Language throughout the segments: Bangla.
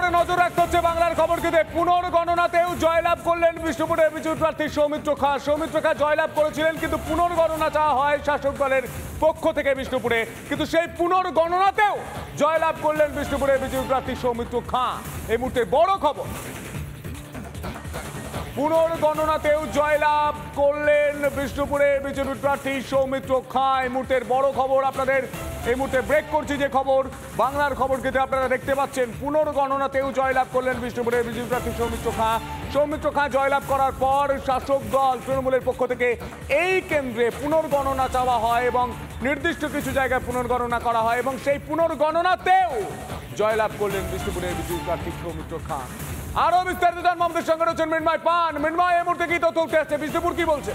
খবরে নজর রাখতে হচ্ছে বাংলার খবর কেন্দ্রে। পুনর্গণনাতেও জয়লাভ করলেন বিষ্ণুপুরের বিজেপি প্রার্থী সৌমিত্র খাঁ। সৌমিত্র খাঁ জয়লাভ করেছিলেন, কিন্তু পুনর্গণনা চাওয়া হয় শাসক দলের পক্ষ থেকে বিষ্ণুপুরে। কিন্তু সেই পুনর্গণনাতেও জয়লাভ করলেন বিষ্ণুপুরের বিজেপি প্রার্থী সৌমিত্র খাঁ। এই মুহূর্তে বড় খবর, পুনর্গণনাতেও জয়লাভ করলেন বিষ্ণুপুরের বিজেপি প্রার্থী সৌমিত্র খাঁ। এই মুহূর্তের বড় খবর আপনাদের এই মুহূর্তে ব্রেক করছি যে খবর বাংলার খবর কেন্দ্রে আপনারা দেখতে পাচ্ছেন। পুনর্গণনাতেও জয়লাভ করলেন বিষ্ণুপুরের বিজেপি প্রার্থী সৌমিত্র খাঁ। সৌমিত্র খাঁ জয়লাভ করার পর শাসক দল তৃণমূলের পক্ষ থেকে এই কেন্দ্রে পুনর্গণনা চাওয়া হয় এবং নির্দিষ্ট কিছু জায়গায় পুনর্গণনা করা হয় এবং সেই পুনর্গণনাতেও জয়লাভ করলেন বিষ্ণুপুরের বিজেপি প্রার্থী সৌমিত্র খাঁ। আরো বিস্তারিত জানবো আমাদের সঙ্গে রয়েছেন মৃন্ময় পান। মৃন্ময়, এই মুহূর্তে কি তথ্য উঠে আসছে, বিষ্ণুপুর কি বলছে?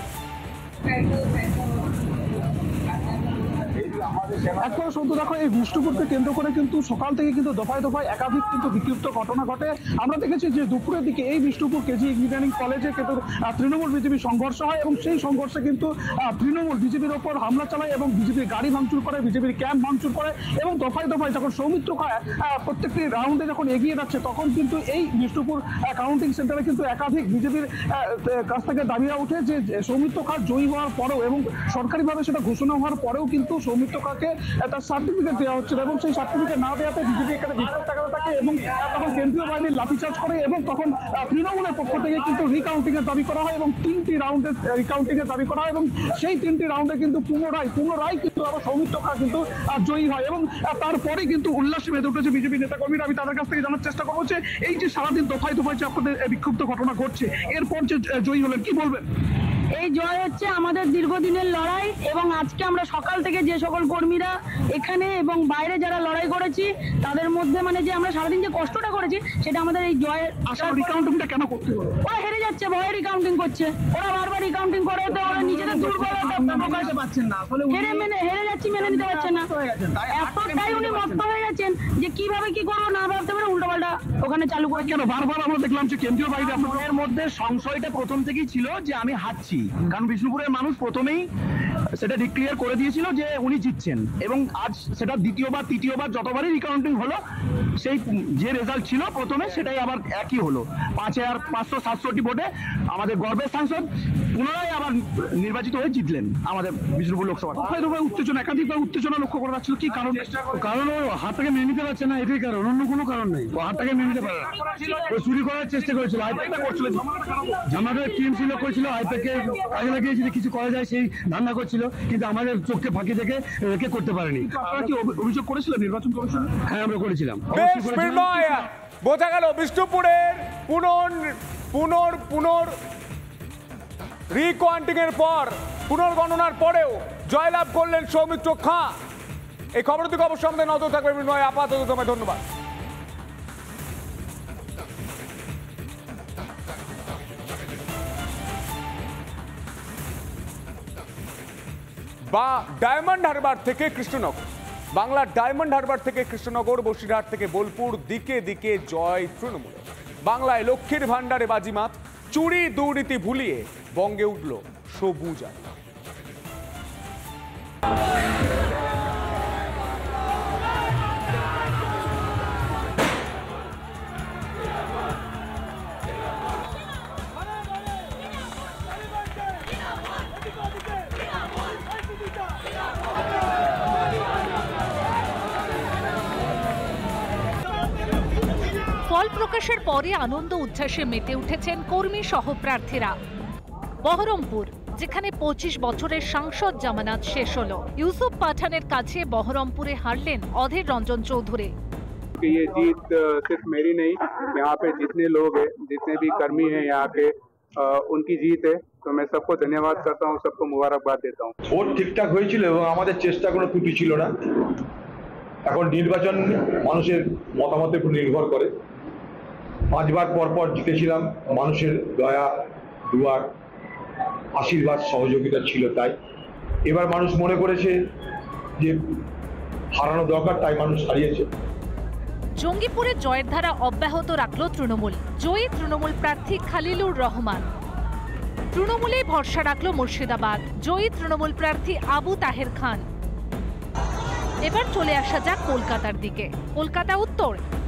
এখন শুধু দেখো, এই বিষ্ণুপুরকে কেন্দ্র করে কিন্তু সকাল থেকে কিন্তু দফায় দফায় একাধিক কিন্তু বিক্ষিপ্ত ঘটনা ঘটে। আমরা দেখেছি যে দুপুরের দিকে এই বিষ্ণুপুর কেজি ইঞ্জিনিয়ারিং কলেজে কিন্তু তৃণমূল বিজেপি সংঘর্ষ হয় এবং সেই সংঘর্ষে কিন্তু তৃণমূল বিজেপির ওপর হামলা চালায় এবং বিজেপির গাড়ি ভাঙচুর করে, বিজেপির ক্যাম্প ভাঙচুর করে এবং দফায় দফায় যখন সৌমিত্র খাঁ প্রত্যেকটি রাউন্ডে যখন এগিয়ে যাচ্ছে তখন কিন্তু এই বিষ্ণুপুর কাউন্টিং সেন্টারে কিন্তু একাধিক বিজেপির কাছ থেকে দাবিরা ওঠে যে সৌমিত্র খাঁ জয়ী হওয়ার পরেও এবং সরকারিভাবে সেটা ঘোষণা হওয়ার পরেও কিন্তু সৌমিত্র খাঁকে তার সার্টিফিকেট দেওয়া হচ্ছিল এবং সেই সার্টিফিকেট না দেওয়াতে বিজেপি এখানে বিক্ষোভ দেখাতে থাকে এবং তখন কেন্দ্রীয় বাহিনীর লাঠিচার্জ করে এবং তখন তৃণমূলের পক্ষ থেকে কিন্তু রিকাউন্টিং এর দাবি করা হয় এবং 3টি রাউন্ডে রিকাউন্টিং এর দাবি করা হয় এবং সেই 3টি রাউন্ডে কিন্তু পুনরায় কিন্তু আবার সৌমিত্র খাঁ কিন্তু জয়ী হয় এবং তারপরে কিন্তু উল্লাসে মেতে উঠেছে বিজেপি নেতাকর্মীরা। আমি তাদের কাছ থেকে জানার চেষ্টা করবো যে এই যে সারাদিন দফায় দফায় যে আপনাদের বিক্ষুব্ধ ঘটনা ঘটছে, এরপর যে জয়ী হলেন, কি বলবেন? এই জয় হচ্ছে আমাদের দীর্ঘদিনের লড়াই এবং আজকে আমরা সকাল থেকে যে সকল কর্মীরা এখানে এবং বাইরে যারা লড়াই করেছি তাদের মধ্যে মানে যে আমরা সারাদিন যে কষ্টটা করেছি সেটা আমাদের এই জয়ের আশা। রিকাউন্টিংটা কেন করতে হলো? ওরা হেরে যাচ্ছে, ভয়ে রিকাউন্টিং করছে, ওরা বারবার রিকাউন্টিং করে তো ওরা নিজেদের দুর্বলতা প্রকাশে পাচ্ছেন না, আসলে হেরে যাচ্ছি মেনে নিতে পারছেন না। এতটাই উনি মত্ত হয়ে গেছেন যে কিভাবে কি করবো না ভাবতে পারে উল্টোপাল্টা ওখানে চালু করে। কেন বারবার আমরা দেখলাম যে কেন্দ্রীয় বাহিনী আপনাদের মধ্যে সংশয়টা প্রথম থেকেই ছিল যে আমি হারছি, কারণ বিষ্ণুপুরের মানুষ প্রথমেই সেটা ডিক্লেয়ার করে দিয়েছিল যে উনি জিতছেন এবং আজ সেটা দ্বিতীয়বার তৃতীয়বার যতবারই রিকাউন্টিং হলো সেই যে রেজাল্ট ছিল প্রথমে সেটাই আবার একই হলো। 5567টি ভোটে আমাদের গর্বের সাংসদ পুনরায় আবার নির্বাচিত হয়ে জিতলেন আমাদের বিষ্ণুপুর লোকসভা। উত্তেজনা, একাধিকবার উত্তেজনা লক্ষ্য করা যাচ্ছিল, কি কারণ? কারণ ও হাতটাকে মেনে নিতে পারছে না, এটাই কারণ, অন্য কোনো কারণ নেই। ও হাতটাকে মেনে নিতে পারে না, ও চুরি করার চেষ্টা করেছিল, আইপ্যাকটা করছিল, আমাদের টিম ছিল করেছিল আইপ্যাককে কাজে লাগিয়েছিল কিছু করা যায় সেই ধান্দা করছিল, কিন্তু আমাদের চোখকে ফাঁকি থেকে রেখে করতে পারেনি। আপনারা কি অভিযোগ করেছিলেন নির্বাচন কমিশনে? হ্যাঁ, আমরা করেছিলাম। বেশ মৃন্ময়, বোঝা গেল বিষ্ণুপুরের রিকাউন্টিং এর পর পুনর্গণনার পরেও জয়লাভ করলেন সৌমিত্র খাঁ। এই খবর থেকে অবশ্যই আমাদের নজর থাকবে মৃন্ময়। আপাতত তোমায় ধন্যবাদ। বা ডায়মন্ড হারবার থেকে কৃষ্ণনগর, বাংলার ডায়মন্ড হারবার থেকে কৃষ্ণনগর, বসিরহাট থেকে বোলপুর, দিকে দিকে জয় তৃণমূল। বাংলায় লক্ষ্মীর ভান্ডারে বাজিমাত, চুরি দুর্নীতি ভুলিয়ে বঙ্গে উঠল সবুজ আলো। ফল প্রকাশের পরে আনন্দ উচ্ছ্বাসে মেতে উঠেছেন কর্মী সহপ্রার্থীরা। বহরমপুর, যেখানে 25 বছরের সাংসদ জামানত শেষ হলো, ইউসুফ পাঠানের কাছে বহরমপুরে হারলেন অধীর রঞ্জন চৌধুরী। ये जीत सिर्फ मेरी नहीं, यहाँ पे जितने लोग हैं, जितने भी कर्मी हैं यहाँ के, उनकी जीत है। तो मैं सबको धन्यवाद करता हूँ, सबको मुबारकबाद देता हूँ। ভোট ঠিকঠাক হয়েছিল এবং আমাদের চেষ্টা কোনো ত্রুটি ছিল না। এখন নির্বাচন মানুষের মতামতের উপর নির্ভর করে। 5 বার পর জিতেছিলাম, মানুষের দয়া দুয়ার আশীর্বাদ সহযোগিতা ছিল, তাই এবার মানুষ মনে করেছে যে হারানো দরকার, তাই মানুষ হারিয়েছে। জঙ্গিপুরে জয়ের ধারা অব্যাহত রাখল তৃণমূল। জয়ী তৃণমূল প্রার্থী খালিলুর রহমান। তৃণমূলে ভরসা রাখল মুর্শিদাবাদ, জয়ী তৃণমূল প্রার্থী আবু তাহের খান। এবার চলে আসা যাক কলকাতার দিকে। কলকাতা উত্তর,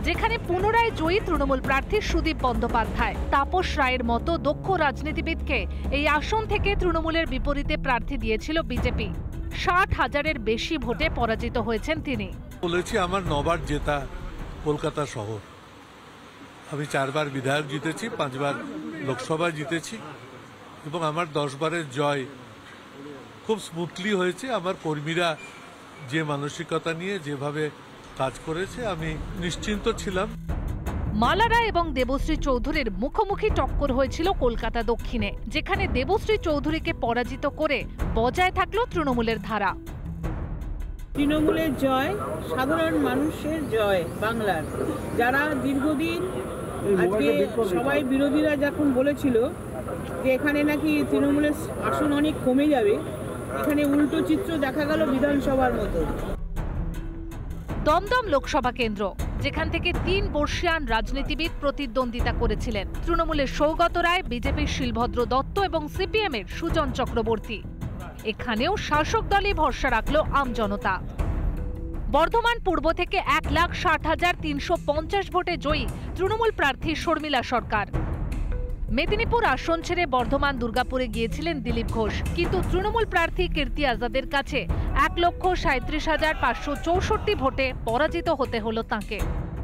যেখানে পুনরায় জয়ী তৃণমূল প্রার্থী সুদীপ বন্দ্যোপাধ্যায়। তাপস রায়ের মতো দক্ষ রাজনীতিবিদকে এই আসন থেকে তৃণমূলের বিপরীতে প্রার্থী দিয়েছিল বিজেপি। 60,000-এর বেশি ভোটে পরাজিত হয়েছেন তিনি। বলেছি আমার 9বার জেতা কলকাতা শহর। আমি 4বার বিধায়ক জিতেছি, 5বার লোকসভা জিতেছি এবং আমার 10 বারের জয় খুব স্মুথলি হয়েছে। আমার কর্মীরা যে মানসিকতা নিয়ে যেভাবে কাজ করেছে আমি নিশ্চিন্ত ছিলাম। মালারা এবং দেবশ্রী চৌধুরীর মুখোমুখি টক্কর হয়েছিল কলকাতা দক্ষিণে, যেখানে দেবশ্রী চৌধুরীকে পরাজিত করে বজায় থাকলো তৃণমূলের ধারা। তৃণমূলের জয়, সাধারণ মানুষের জয় বাংলার। যারা দীর্ঘদিন আজকে সবাই বিরোধীরা যখন বলেছিল যে এখানে নাকি তৃণমূলের আসন অনেক কমে যাবে, এখানে উল্টো চিত্র দেখা গেল বিধানসভার মতো। দমদম লোকসভা কেন্দ্র, যেখান থেকে 3 বর্ষীয়ান রাজনীতিবিদ প্রতিদ্বন্দ্বিতা করেছিলেন। তৃণমূলের সৌগত রায়, বিজেপির শিলভদ্র দত্ত এবং সিপিএমের সুজন চক্রবর্তী। এখানেও শাসক দলই ভরসা রাখল আমজনতা। বর্ধমান পূর্ব থেকে 1,60,350 ভোটে জয়ী তৃণমূল প্রার্থী শর্মিলা সরকার। মেদিনীপুর আসন ছেড়ে বর্ধমান দুর্গাপুরে গিয়েছিলেন দিলীপ ঘোষ, কিন্তু তৃণমূল প্রার্থী কীর্তি আজাদের কাছে 1,37,564 ভোটে পরাজিত হতে হলো তাঁকে।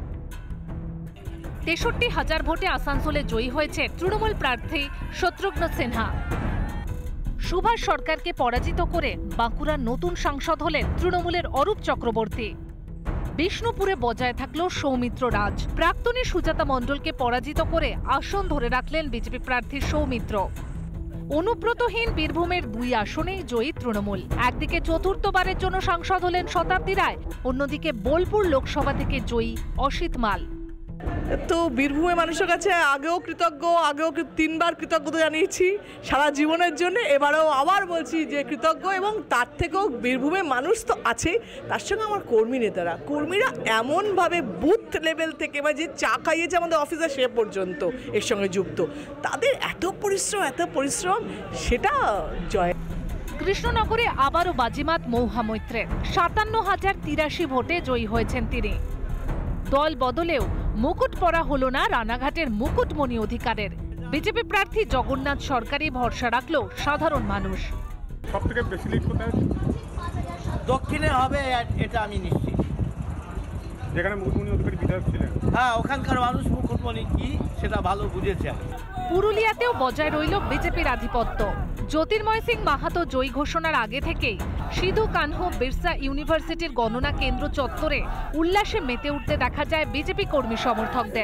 63,000 ভোটে আসানসোলে জয়ী হয়েছে তৃণমূল প্রার্থী শত্রুঘ্ন সিনহা। সুভাষ সরকারকে পরাজিত করে বাঁকুড়ার নতুন সাংসদ হলেন তৃণমূলের অরূপ চক্রবর্তী। বিষ্ণুপুরে বজায় থাকলো সৌমিত্র রাজ। প্রাক্তনী সুজাতা মণ্ডলকে পরাজিত করে আসন ধরে রাখলেন বিজেপি প্রার্থী সৌমিত্র। অনুব্রতহীন বীরভূমের 2 আসনেই জয়ী তৃণমূল। একদিকে চতুর্থবারের জন্য সাংসদ হলেন শতাব্দী রায়, অন্যদিকে বোলপুর লোকসভা থেকে জয়ী অসিত মাল। তো বীরভূমের মানুষের কাছে আগেও 3বার কৃতজ্ঞতা জানিয়েছি সারা জীবনের জন্য। এবারেও আবার বলছি যে কৃতজ্ঞ, এবং তার থেকেও বীরভূমের মানুষ তো আছে, তার সঙ্গে আমার কর্মীরা এমনভাবে বুথ লেভেল থেকে বা যে চা খাইয়েছে আমাদের অফিসে সে পর্যন্ত এর সঙ্গে যুক্ত। তাদের এত পরিশ্রম সেটা জয়। কৃষ্ণনগরে আবারও বাজিমাত মৌহা মৈত্রের। 57,083 ভোটে জয়ী হয়েছেন তিনি। দল বদলেও মুকুট পরা হলো না রানাঘাটের মুকুটমণি অধিকারের। বিজেপি প্রার্থী জগন্নাথ সরকারই ভরসা রাখলো সাধারণ মানুষ। সবথেকে বেশি লিড কোথায়? দক্ষিণে হবে এটা আমি নিশ্চিত। যেখানে মুকুটমণি অধিকারী বিধায়ক ছিলেন, হ্যাঁ, ওখানকার মানুষ মুকুটমণি কি সেটা ভালো বুঝেছে। পুরুলিয়াতেও বজায় রইল বিজেপির আধিপত্য। জ্যোতির্ময় সিং মাহাতো জয়ী ঘোষণার আগে থেকেই সিধু কানহু বিরসা ইউনিভার্সিটির গণনা কেন্দ্র চত্বরে উল্লাসে মেতে উঠতে দেখা যায় বিজেপি কর্মী সমর্থকদের।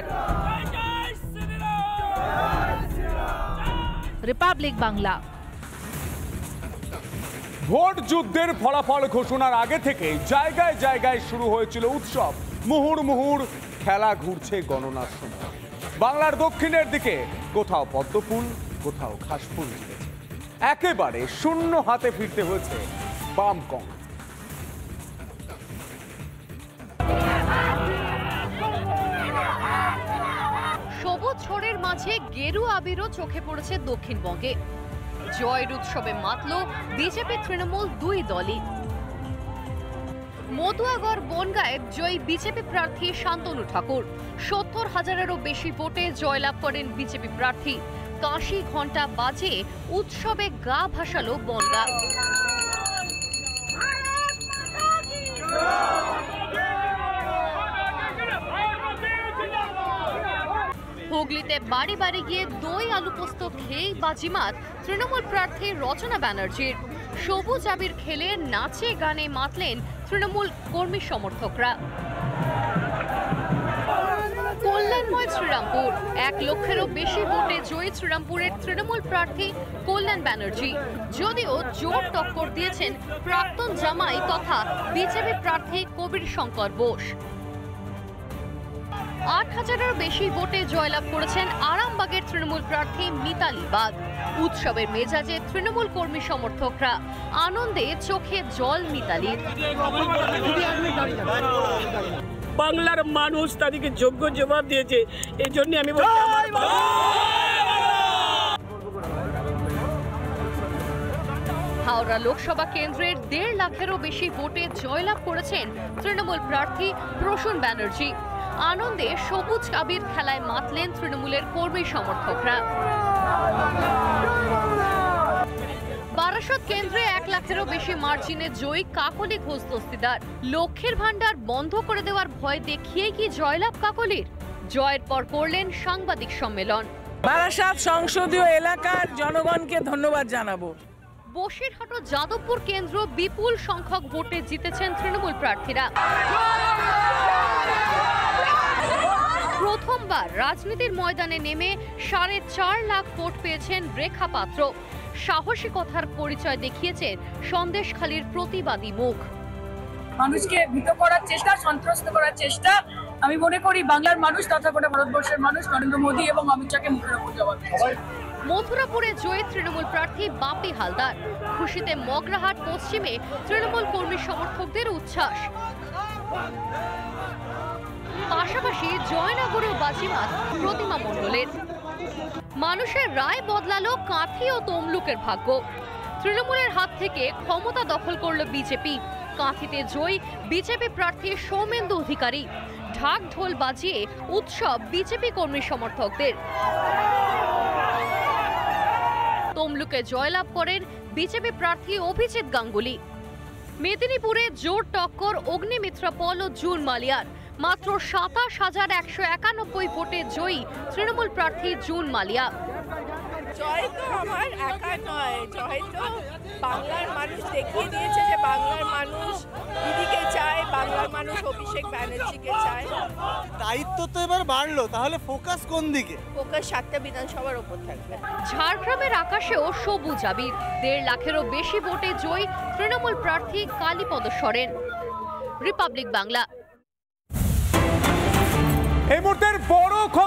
রিপাবলিক বাংলা। ভোট যুদ্ধের ফলাফল ঘোষণার আগে থেকে জায়গায় জায়গায় শুরু হয়েছিল উৎসব। মুহুর্মুহুর খেলা ঘুরছে গণনার সময়। বাংলার দক্ষিণের দিকে কোথাও পদ্মফুল, কোথাও ঘাসফুল ঝুলেছে। একেবারে শূন্য হাতে ফিরতে হয়েছে বামকং। সবুজ ঝড়ের মাঝে গেরুয়া আবিরও চোখে পড়েছে দক্ষিণবঙ্গে। জয়ের উৎসবে মাতল বিজেপি তৃণমূল 2 দলই। মতুয়াগড় বনগাঁয়ে জয়ী বিজেপি প্রার্থী শান্তনু ঠাকুর। 70,000-এরও বেশি ভোটে জয়লাভ করেন বিজেপি প্রার্থী। কাশি ঘণ্টা বাজিয়ে উৎসবে গা ভাসালো বনগাঁ। হুগলিতে বাড়ি বাড়ি গিয়ে দই আলু পোস্ত খেয়েই বাজিমাত তৃণমূল প্রার্থী রচনা ব্যানার্জির। সবুজ আবির খেলে নাচে গানে মাতলেন তৃণমূল কর্মী সমর্থকরা। কল্যাণময় শ্রীরামপুর। 1 লক্ষেরও বেশি ভোটে জয়ী শ্রীরামপুরের তৃণমূল প্রার্থী কল্যাণ ব্যানার্জি। যদিও জোর টক্কর দিয়েছেন প্রাক্তন জামাই তথা বিজেপি প্রার্থী কবির শঙ্কর বোস। 8,000-এরও বেশি ভোটে জয়লাভ করেছেন আরামবাগের তৃণমূল প্রার্থী মিতালি বাগ। উৎসবের মেজাজে তৃণমূল কর্মী সমর্থকরা, আনন্দে চোখে জল মিতালির। বাংলার মানুষ তাদেরকে যোগ্য জবাব দিয়েছে, এই জন্য আমি বলছি হাওড়া লোকসভা কেন্দ্রের 1.5 লাখেরও বেশি ভোটে জয়লাভ করেছেন তৃণমূল প্রার্থী প্রসূন ব্যানার্জি। আনন্দে সবুজ আবির খেলায় মাতলেন তৃণমূলের কর্মী সমর্থকরা। বারাসত কেন্দ্রে 1 লাখেরও বেশি মার্জিনে জয়ী কাকলি ঘোষ দস্তিদার। লক্ষ্মীর ভান্ডার বন্ধ করে দেওয়ার ভয় দেখিয়ে কি জয়লাভ কাকলির? জয়ের পর করলেন সাংবাদিক সম্মেলন। বারাসাত সংসদীয় এলাকার জনগণকে ধন্যবাদ জানাবো। বসিরহাট ও যাদবপুর কেন্দ্র বিপুল সংখ্যক ভোটে জিতেছেন তৃণমূল প্রার্থীরা। প্রথমবার রাজনীতির ময়দানে নেমে 4.5 লাখ ভোট পেয়েছেন রেখা পাত্র। সাহসিকতার পরিচয় দেখিয়েছেন সন্দেশখালীর প্রতিবাদী মুখ। মানুষকে ভীত করার চেষ্টা, সন্ত্রস্ত করার চেষ্টা, আমি মনে করি বাংলার মানুষ তথা গোটা ভারতবর্ষের মানুষ নরেন্দ্র মোদী এবং অমিত শাহকে মুখের উপর জবাব দিয়েছে। মথুরাপুরে জয়ী তৃণমূল প্রার্থী বাপি হালদার। খুশিতে মগরাহাট পশ্চিমে তৃণমূল কর্মী সমর্থকদের উচ্ছ্বাস। পাশাপাশি জয়নগরেও বাজিমাত প্রতিমা মণ্ডলের। মানুষের রায় বদলালো কাঁথি ও তমলুকের ভাগ্য। তৃণমূলের হাত থেকে ক্ষমতা দখল করল বিজেপি। কাঁথিতে জয়ী বিজেপি প্রার্থী সৌমেন্দু অধিকারী। ঢাক ঢোল বাজিয়ে উৎসব বিজেপি কর্মী সমর্থকদের। তমলুকে জয়লাভ করেন বিজেপি প্রার্থী অভিজিৎ গাঙ্গুলি। মেদিনীপুরে জোর টক্কর অগ্নিমিত্রা পল ও জুন মালিয়ার। মাত্র 27,191 ভোটে জয়ী তৃণমূল প্রার্থী জুন মালিয়া। জয় তো আমার একা নয়, জয় তো বাংলার মানুষ দেখিয়ে দিয়েছে যে বাংলার মানুষ দিদিকে চায়, বাংলার মানুষ অভিষেক ব্যানার্জিকে চায়। দায়িত্ব তো এবার বাড়লো, তাহলে ফোকাস কোন দিকে? ফোকাস 7টা বিধানসভার উপর থাকবে। ঝাড়গ্রামের আকাশেও সবুজ আবির। 1.5 লাখেরও বেশি ভোটে জয়ী তৃণমূল প্রার্থী কালীপদ সরেন। রিপাবলিক বাংলা। এই মুহূর্তের বড় খবর।